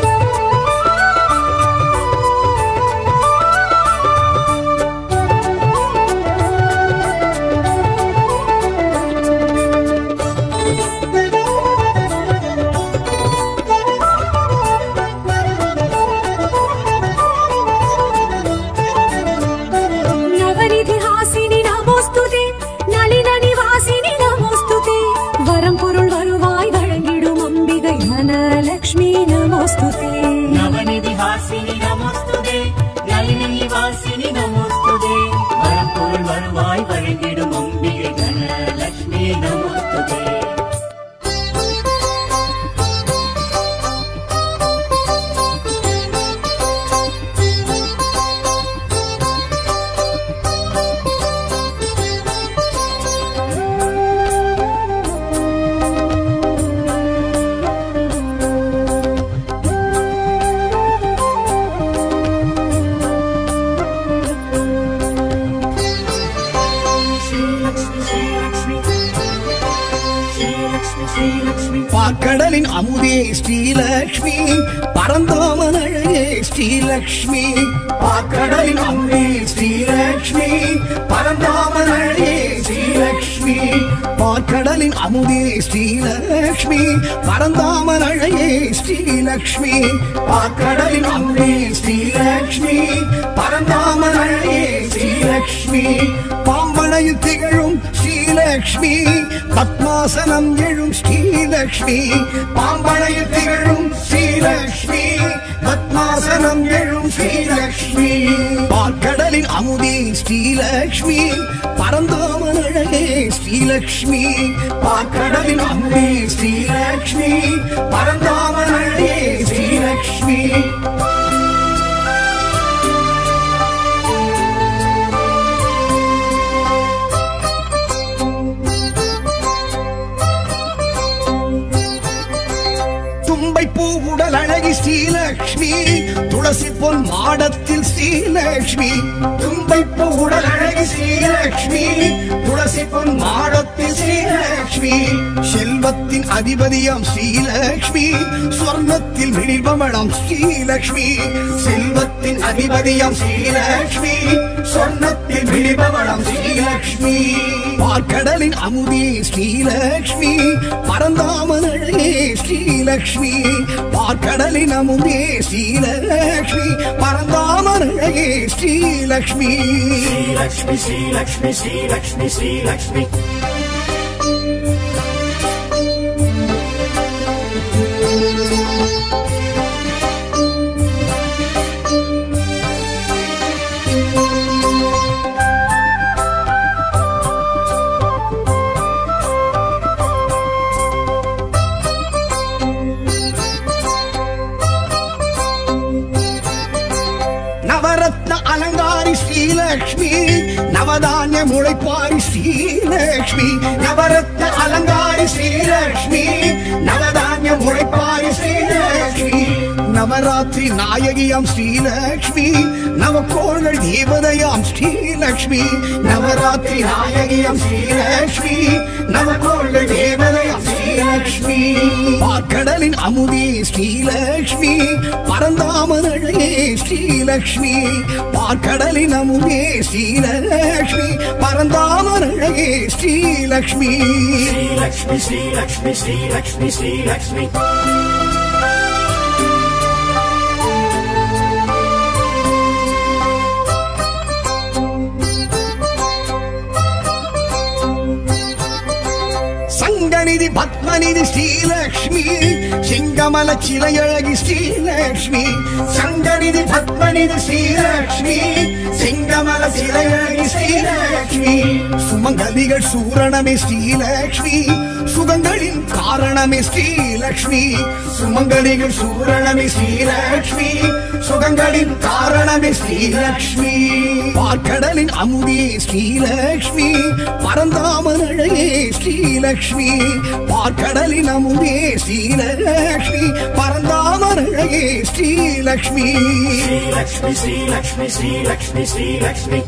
லக்ஷ்மி நமோஸ்துதே நவநிதி ஹாசினி நமோஸ்துதே நளினி நிவாசினி நமோஸ்துதே வரப்பொருள் வருவாய் வழங்கிடும் அம்பிகை தனலக்ஷ்மி நமோஸ்துதே பாக்கடலின் அமுதே ஸ்ரீலக்ஷ்மி பரந்தாமன் அழகே ஸ்ரீலக்ஷ்மி பாக்கடலின் அமுதே ஸ்ரீலக்ஷ்மி பரந்தாமன் அழகே ஸ்ரீலக்ஷ்மி பாக்கடலின் அமுதே ஸ்ரீலக்ஷ்மி பரந்தாமன் அழகே ஸ்ரீலக்ஷ்மி பாக்கடலின் அமுதே ஸ்ரீலக்ஷ்மி பரந்தாமன் அழகே ஸ்ரீலக்ஷ்மி பாம்பனையில் திகழும் ஸ்ரீலக்ஷ்மி பத்மாசனம் எழும் ஸ்ரீலக்ஷ்மி பாம்பனையில் திகழும் ஸ்ரீலக்ஷ்மி பத்மாசனம் எழும் ஸ்ரீலக்ஷ்மி பாற்கடலின் அமுதே ஸ்ரீலக்ஷ்மி பரந்தாமன் அழகே ஸ்ரீலக்ஷ்மி பாற்கடலின் அமுதே ஸ்ரீலக்ஷ்மி பரந்தாமன் அழகே ஸ்ரீலக்ஷ்மி பூவுடல் அழகி ஸ்ரீலக்ஷ்மி துளசி பொன் மாடத்தில் ஸ்ரீலக்ஷ்மி தும்பை பூவுடல் அழகி ஸ்ரீலக்ஷ்மி துளசி பொன் மாடத்தில் ஸ்ரீலக்ஷ்மி செல்வத்தின் அதிபதியாம் ஸ்ரீலக்ஷ்மி சொர்ணத்தில் விழிபமணம் ஸ்ரீலக்ஷ்மி செல்வத்தின் அதிபதியாம் ஸ்ரீலக்ஷ்மி சொர்ணத்தில் விழிபமணம் ஸ்ரீலக்ஷ்மி பார்க்கடலின் அமுதே ஸ்ரீலக்ஷ்மி பரந்தாமன் அழகே ஸ்ரீலக்ஷ்மி பார்க்கடலின் அமுதே ஸ்ரீலக்ஷ்மி பரந்தாமன் அழகே ஸ்ரீலக்ஷ்மி ஸ்ரீலக்ஷ்மி ஸ்ரீலக்ஷ்மி ஸ்ரீலக்ஷ்மி ஸ்ரீலக்ஷ்மி நவரத்ன அலங்காரி ஸ்ரீலக்ஷ்மி நவதானிய முளைப்பாரி ஸ்ரீலக்ஷ்மி நவரத்ன அலங்காரி ஸ்ரீலக்ஷ்மி நவதானிய முளைப்பாரி ஸ்ரீலக்ஷ்மி நவராத்திரி நாயகியாம் ஸ்ரீலக்ஷ்மி நவகோள்கள் தேவதையாம் ஸ்ரீலக்ஷ்மி நவராத்திரி நாயகியாம் ஸ்ரீலக்ஷ்மி நவகோள்கள் தேவதையாம் ஸ்ரீலக்ஷ்மி பார்க்கடலின் அமுதே ஸ்ரீலக்ஷ்மி பரந்தாமனழகே ஸ்ரீலக்ஷ்மி பார்க்கடலின் அமுதே ஸ்ரீலக்ஷ்மி பரந்தாமனழகே ஸ்ரீலக்ஷ்மி ஸ்ரீலக்ஷ்மி ஸ்ரீலக்ஷ்மி ஸ்ரீலக்ஷ்மி ஸ்ரீலக்ஷ்மி சங்கநிதி பத்மநிதி ஸ்ரீலக்ஷ்மி சிங்கமல சிலையழகி ஸ்ரீலக்ஷ்மி சங்கநிதி பத்மநிதி ஸ்ரீலக்ஷ்மி சிங்கமல சிலையழகி ஸ்ரீலக்ஷ்மி சுமங்கலிகள் சூரணமே ஸ்ரீலக்ஷ்மி சுகங்களின் காரணமே ஸ்ரீலக்ஷ்மி சுமங்கலிகள் சூரணமே ஸ்ரீலக்ஷ்மி சுகங்களின் காரணமே ஸ்ரீலக்ஷ்மி பார்க்கடலின் அமுதே ஸ்ரீலக்ஷ்மி பரந்தாமனழகே ஸ்ரீலக்ஷ்மி பார்க்கடலின் அமுதே ஸ்ரீலக்ஷ்மி பரந்தாமனழகே ஸ்ரீலக்ஷ்மி ஸ்ரீலக்ஷ்மி ஸ்ரீலக்ஷ்மி ஸ்ரீலக்ஷ்மி ஸ்ரீலக்ஷ்மி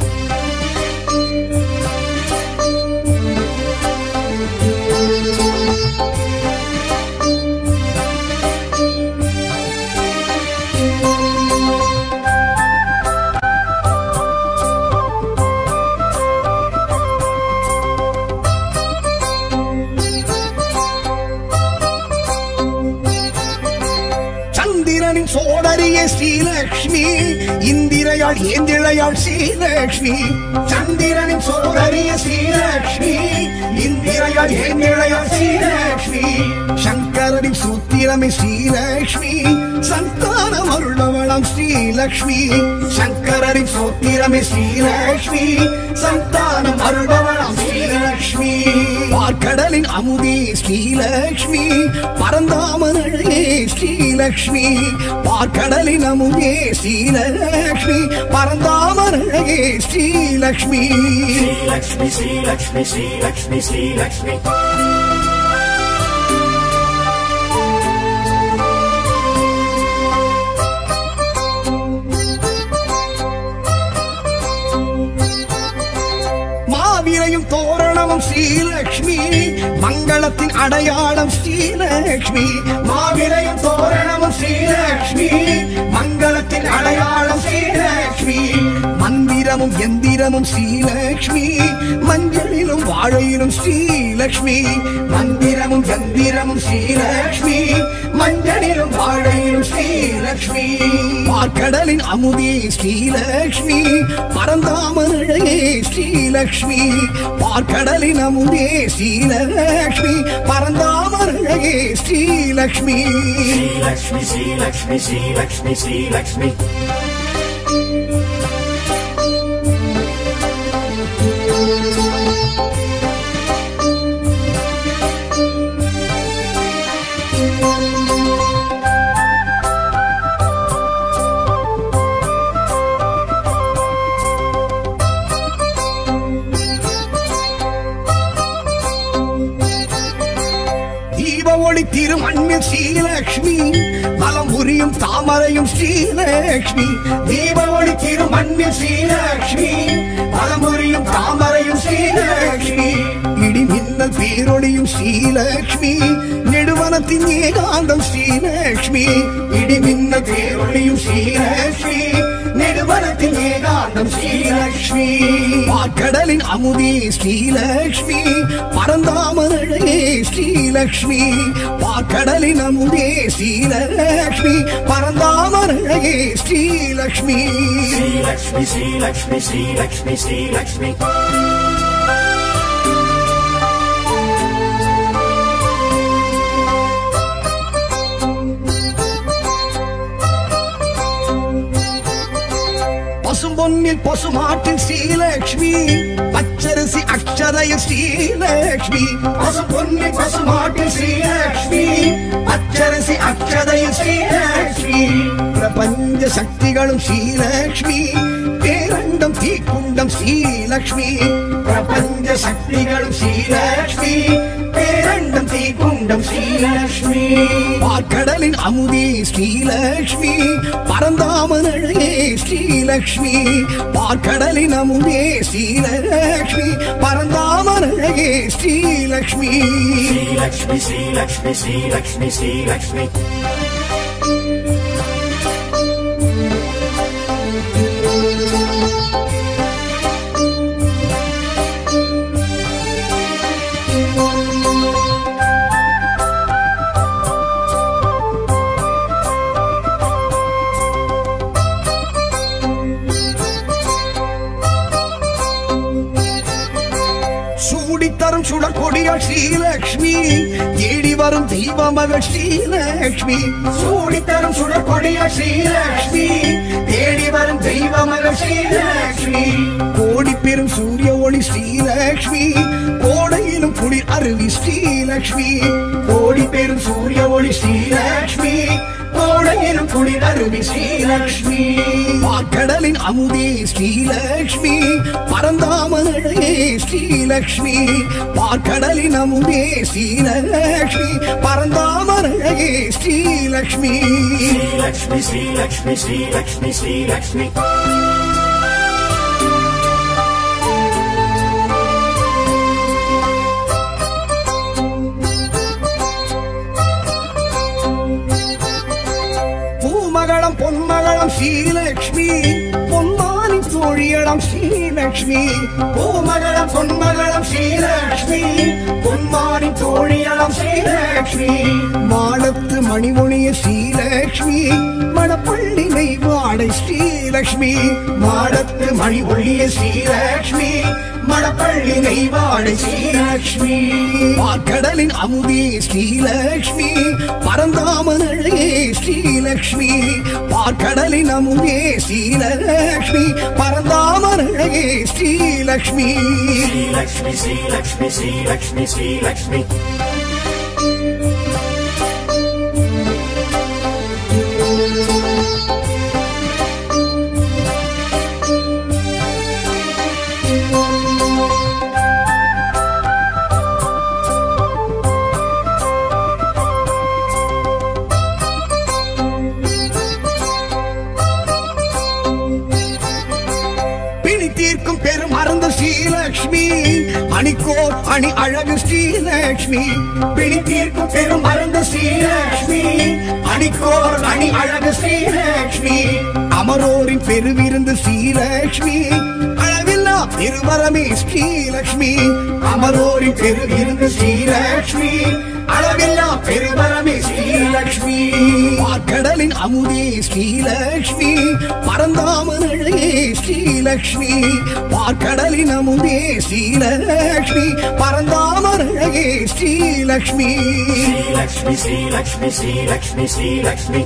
சோதரியே ஸ்ரீலக்ஷ்மி இந்திரையாள் ஏந்திழையாள் ஸ்ரீலக்ஷ்மி சந்திரனின் சோதரியே ஸ்ரீலக்ஷ்மி இந்திரையாள் ஏந்திழையாள் ஸ்ரீலக்ஷ்மி சங்கரனின் சூத்திரமே ஸ்ரீலக்ஷ்மி சந்தானம் அருளவளம் ஸ்ரீலக்ஷ்மி சங்கரனின் சூத்திரமே ஸ்ரீலக்ஷ்மி சந்தானம் அருளவளம் ஸ்ரீலக்ஷ்மி பார்க்கடலின் அமுதே ஸ்ரீலக்ஷ்மி பரந்தாமனழகே ஸ்ரீலக்ஷ்மி பார்க்கடலின் அமுதே ஸ்ரீலக்ஷ்மி பரந்தாமனழகே ஸ்ரீலக்ஷ்மி ஸ்ரீலக்ஷ்மி ஸ்ரீலக்ஷ்மி ஸ்ரீலக்ஷ்மி ஸ்ரீலக்ஷ்மி மாவிரையும் தோரணமும் ஸ்ரீலக்ஷ்மி மங்களத்தின் அடையாளம் ஸ்ரீலக்ஷ்மி மாவிரையும் தோரணமும் ஸ்ரீலக்ஷ்மி மங்களத்தின் அடையாளம் ஸ்ரீலக்ஷ்மி மந்திரமும் எந்திரமும் ஸ்ரீலக்ஷ்மி மஞ்சளிலும் வாழையிலும் ஸ்ரீலக்ஷ்மி மந்திரமும் எந்திரமும் ஸ்ரீலக்ஷ்மி மஞ்சளிலும் வாழையிலும் ஸ்ரீலக்ஷ்மி பார்க்கடலின் அமுதே ஸ்ரீலக்ஷ்மி பரந்தாமனழகே ஸ்ரீலக்ஷ்மி பார்க்கடலின் அமுதே ஸ்ரீலக்ஷ்மி பரந்தாமனழகே ஸ்ரீலக்ஷ்மி ஸ்ரீலக்ஷ்மி ஸ்ரீலக்ஷ்மி ஸ்ரீலக்ஷ்மி ஸ்ரீலக்ஷ்மி ஒளி திருமண்ணில் ஸ்ரீலக்ஷ்மி மலம் புரியும் தாமரையும் ஸ்ரீலக்ஷ்மி தீப ஒளி திருமண்ணில் ஸ்ரீலக்ஷ்மி மலம் புரியும் தாமரையும் ஸ்ரீலக்ஷ்மி இடி மின்னல் பேரொழியும் ஸ்ரீலக்ஷ்மி நெடுவனத்தின் ஏகாந்தம் ஸ்ரீலக்ஷ்மி இடி மின்னல் பேரொழியும் ஸ்ரீலக்ஷ்மி நெடுவனத்தின் ஏகாந்தம் ஸ்ரீலக்ஷ்மி பார்க்கடலின் அமுதே ஸ்ரீலக்ஷ்மி பரந்தாமனழகே ஸ்ரீலக்ஷ்மி பார்க்கடலின் அமுதே ஸ்ரீலக்ஷ்மி பரந்தாமனழகே ஸ்ரீலக்ஷ்மி ஸ்ரீலக்ஷ்மி ஸ்ரீலக்ஷ்மி ஸ்ரீலக்ஷ்மி ஸ்ரீலக்ஷ்மி பசும்பொன்னில் பசுமாட்டில் ஸ்ரீலக்ஷ்மி பச்சரிசி அக்ஷதைய ஸ்ரீலக்ஷ்மி பசும்பொன்னில் பசுமாட்டில் ஸ்ரீலக்ஷ்மி பச்சரிசி அக்ஷதைய ஸ்ரீலக்ஷ்மி பிரபஞ்ச சக்திகளும் ஸ்ரீலக்ஷ்மி பேரண்ட பேரண்டம் தீக்குண்டம் ஸ்ரீலக்ஷ்மி பிரபஞ்ச சக்திகளும் ஸ்ரீலக்ஷ்மி பேரண்டம் தீக்குண்டம் ஸ்ரீலக்ஷ்மி பார்க்கடலின் அமுதே ஸ்ரீலக்ஷ்மி பரந்தாமன் அழகே ஸ்ரீலக்ஷ்மி பார்க்கடலின் அமுதே ஸ்ரீலக்ஷ்மி பரந்தாமன் அழகே ஸ்ரீலக்ஷ்மி ஸ்ரீலக்ஷ்மி ஸ்ரீலக்ஷ்மி ஸ்ரீலக்ஷ்மி ஸ்ரீலக்ஷ்மி சூடித்தரும் சுடர் கொடியாள் ஸ்ரீலக்ஷ்மி தேடி வரும் தெய்வ மகள் ஸ்ரீலக்ஷ்மி சூடித்தரும் சுடர் கொடியாள் ஸ்ரீலக்ஷ்மி தேடி வரும் தெய்வ மகள் ஸ்ரீலக்ஷ்மி கோடி பெரும் சூரிய ஒளி ஸ்ரீலக்ஷ்மி கோடையிலும் குளிர் அருவி ஸ்ரீலக்ஷ்மி கோடி பெரும் சூரிய ஒளி ஸ்ரீலக்ஷ்மி கோடையிலும் குளிர் அருவி ஸ்ரீலக்ஷ்மி பார்க்கடலின் அமுதே ஸ்ரீலக்ஷ்மி பரந்தாமன் அழகே ஸ்ரீலக்ஷ்மி பார்க்கடலின் அமுதே ஸ்ரீலக்ஷ்மி பரந்தாமன் அழகே ஸ்ரீலக்ஷ்மி ஸ்ரீலக்ஷ்மி ஸ்ரீலக்ஷ்மி ஸ்ரீலக்ஷ்மி ஸ்ரீலக்ஷ்மி பூமகளம் பொன்மகளம் ஸ்ரீலக்ஷ்மி பொன்மானின் தோழியளம் ஸ்ரீலக்ஷ்மி பூமகளம் பொன்மகளம் ஸ்ரீலக்ஷ்மி பொன்மானின் தோழியளம் ஸ்ரீலக்ஷ்மி மாடத்து மணிமொழிய ஸ்ரீலக்ஷ்மி மணப்பள்ளி நெய்வாடை ஸ்ரீலக்ஷ்மி மாடத்து மணி ஒளிய ஸ்ரீலக்ஷ்மி மணப்பள்ளி நெய்வாடை ஸ்ரீலக்ஷ்மி பார்க்கடலின் அமுதே ஸ்ரீலக்ஷ்மி பரந்தாமன் அழகே ஸ்ரீலக்ஷ்மி பார்க்கடலின் அமுதே ஸ்ரீலக்ஷ்மி பரந்தாமன் அழகே ஸ்ரீலக்ஷ்மி ஸ்ரீலக்ஷ்மி ஸ்ரீலக்ஷ்மி ஸ்ரீலக்ஷ்மி ஸ்ரீலக்ஷ்மி தீர்க்கும் பெரும் மறந்த ஸ்ரீலக்ஷ்மி அணிக்கோர் அணி அழகு ஸ்ரீலக்ஷ்மி பிடி தீர்க்கும் பெரும் மறந்த ஸ்ரீலக்ஷ்மி அணிக்கோர் அணி அழகு ஸ்ரீலக்ஷ்மி அமரோரின் பெருவிருந்து ஸ்ரீலக்ஷ்மி அளவில்லா திருவரமே ஸ்ரீலக்ஷ்மி அமரோரின் பெருவிருந்து ஸ்ரீலக்ஷ்மி அளவில்லா பெருவரமே ஸ்ரீலக்ஷ்மி பார்க்கடலின் அமுதே ஸ்ரீலக்ஷ்மி பரந்தாமன் அழகே ஸ்ரீலக்ஷ்மி பார்க்கடலின் அமுதே ஸ்ரீலக்ஷ்மி பரந்தாமன் அழகே ஸ்ரீலக்ஷ்மி ஸ்ரீலக்ஷ்மி ஸ்ரீலக்ஷ்மி ஸ்ரீலக்ஷ்மி ஸ்ரீலக்ஷ்மி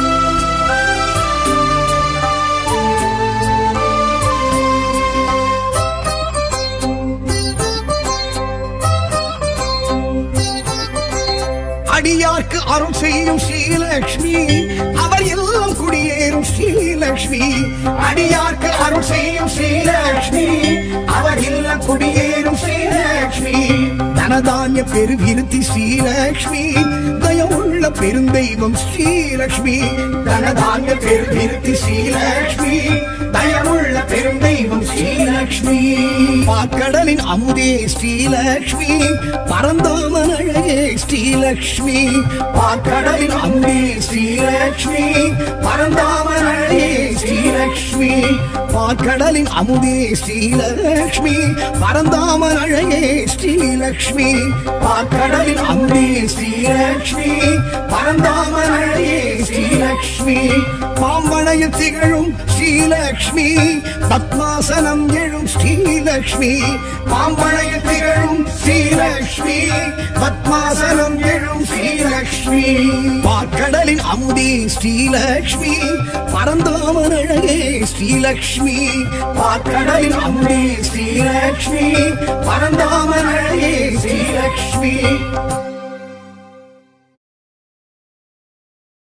அடியார்க்கு அருள் செய்யும் ஸ்ரீலக்ஷ்மி அவர் எல்லாம் குடியேறும் ஸ்ரீலக்ஷ்மி அடியார்க்கு அருள் செய்யும் ஸ்ரீலக்ஷ்மி அவர் எல்லாம் குடியேறும் ஸ்ரீலக்ஷ்மி தனதானிய பெருவிருத்தி ஸ்ரீலக்ஷ்மி தயவுள்ள பெருந்தெய்வம் ஸ்ரீலக்ஷ்மி தனதானிய பெருவிருத்தி ஸ்ரீலக்ஷ்மி தயவுள்ள பெருந்தெய்வம் ஸ்ரீலக்ஷ்மி பார்க்கடலின் அமுதே ஸ்ரீலக்ஷ்மி பரந்தாமன் அழகே ஸ்ரீலக்ஷ்மி பார்க்கடலின் அமுதே ஸ்ரீலக்ஷ்மி பரந்தாமன் அழகே ஸ்ரீலக்ஷ்மி பார்க்கடலின் அமுதே ஸ்ரீலக்ஷ்மி பரந்தாமன் அழகே ஸ்ரீலக்ஷ்மி பார்க்கடலின் அமுதே ஸ்ரீலக்ஷ்மி பரந்தாமன் அழகே ஸ்ரீலக்ஷ்மி பாம்பனையில் திகழும் ஸ்ரீலக்ஷ்மி பத்மாசனம் எழும் ஸ்ரீலக்ஷ்மி பாம்பனையில் திகழும் ஸ்ரீலக்ஷ்மி பத்மாசனம் எழும் ஸ்ரீலக்ஷ்மி பார்க்கடலின் அமுதே ஸ்ரீலக்ஷ்மி பரந்தாமன் அழகே ஸ்ரீலக்ஷ்மி பார்க்கடலின் அமுதே ஸ்ரீலக்ஷ்மி பரந்தாமன் அழகே ஸ்ரீலக்ஷ்மி